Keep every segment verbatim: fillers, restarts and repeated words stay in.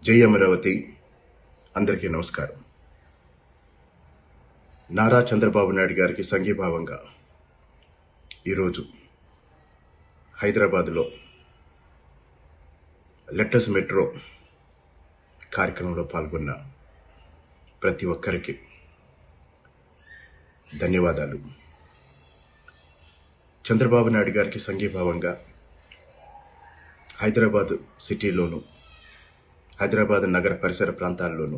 జై అమరావతి. అందరికీ నమస్కారం. నారా చంద్రబాబు నాయుడు గారికి సంఘీభావంగా ఈరోజు హైదరాబాదులో లెటర్స్ మెట్రో కార్యక్రమంలో పాల్గొన్న ప్రతి ఒక్కరికి ధన్యవాదాలు. చంద్రబాబు నాయుడు గారికి సంఘీభావంగా హైదరాబాద్ సిటీలోను, హైదరాబాద్ నగర పరిసర ప్రాంతాల్లోనూ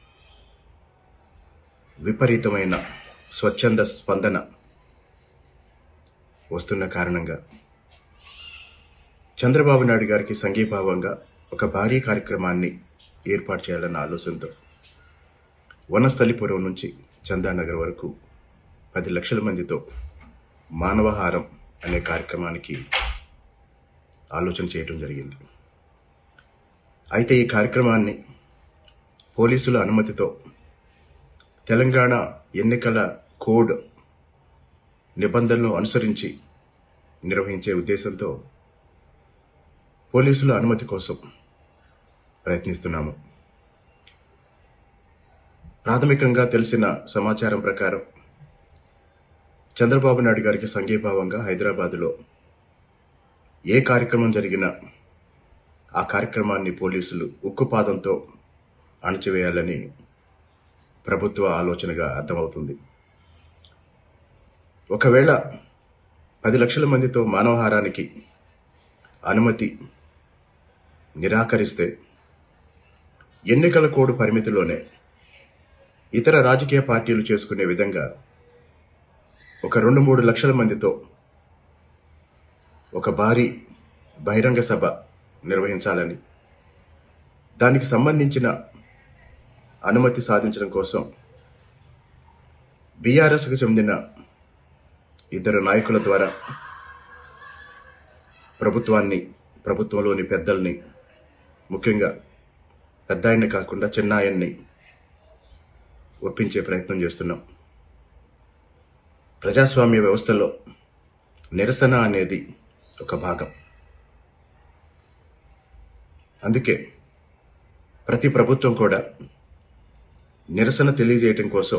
విపరీతమైన స్వచ్ఛంద స్పందన వస్తున్న కారణంగా చంద్రబాబు నాయుడు గారికి సంఘీభావంగా ఒక భారీ కార్యక్రమాన్ని ఏర్పాటు చేయాలన్న ఆలోచనతో వనస్థలిపురం నుంచి చందానగర్ వరకు పది లక్షల మందితో మానవహారం అనే కార్యక్రమానికి ఆలోచన చేయడం జరిగింది. అయితే ఈ కార్యక్రమాన్ని పోలీసుల అనుమతితో తెలంగాణ ఎన్నికల కోడ్ నిబంధనలను అనుసరించి నిర్వహించే ఉద్దేశంతో పోలీసుల అనుమతి కోసం ప్రయత్నిస్తున్నాము. ప్రాథమికంగా తెలిసిన సమాచారం ప్రకారం చంద్రబాబు నాయుడు గారికి సంఘీభావంగా హైదరాబాదులో ఏ కార్యక్రమం జరిగినా ఆ కార్యక్రమాన్ని పోలీసులు ఉక్కుపాదంతో అణచివేయాలని ప్రభుత్వ ఆలోచనగా అర్థమవుతుంది. ఒకవేళ పది లక్షల మందితో మానవహారానికి అనుమతి నిరాకరిస్తే ఎన్నికల కోడ్ పరిమితిలోనే ఇతర రాజకీయ పార్టీలు చేసుకునే విధంగా ఒక రెండు మూడు లక్షల మందితో ఒక భారీ బహిరంగ సభ నిర్వహించాలని, దానికి సంబంధించిన అనుమతి సాధించడం కోసం బీఆర్ఎస్కు చెందిన ఇద్దరు నాయకుల ద్వారా ప్రభుత్వాన్ని, ప్రభుత్వంలోని పెద్దల్ని, ముఖ్యంగా పెద్ద ఆయన్ని కాకుండా చిన్న ఆయన్ని ఒప్పించే ప్రయత్నం చేస్తున్నాం. ప్రజాస్వామ్య వ్యవస్థలో నిరసన అనేది ఒక భాగం. అందుకే ప్రతి ప్రభుత్వం కూడా నిరసన తెలియజేయటం కోసం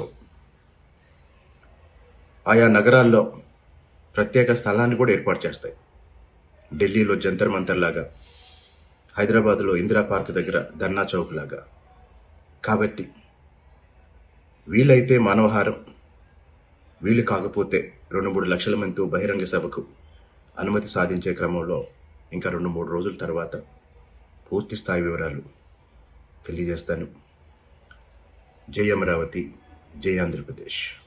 ఆయా నగరాల్లో ప్రత్యేక స్థలాన్ని కూడా ఏర్పాటు చేస్తాయి. ఢిల్లీలో జంతర్ మంతర్ లాగా, హైదరాబాద్లో ఇందిరా పార్క్ దగ్గర ధర్నా చౌక్ లాగా. కాబట్టి వీలైతే మానవహారం, వీలు కాకపోతే రెండు మూడు లక్షల మందితో బహిరంగ సభకు అనుమతి సాధించే క్రమంలో ఇంకా రెండు మూడు రోజుల తర్వాత పూర్తి స్థాయి వివరాలు తెలియజేస్తాను. జై అమరావతి, జై ఆంధ్రప్రదేశ్.